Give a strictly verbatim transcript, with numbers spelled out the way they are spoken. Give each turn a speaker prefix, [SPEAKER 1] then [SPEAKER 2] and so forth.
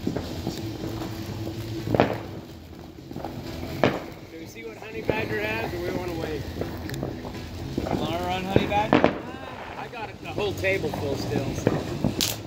[SPEAKER 1] Do we see what Honey Badger has, or we want to wait?
[SPEAKER 2] Want to run Honey Badger?
[SPEAKER 1] I got it, the whole table full still. So.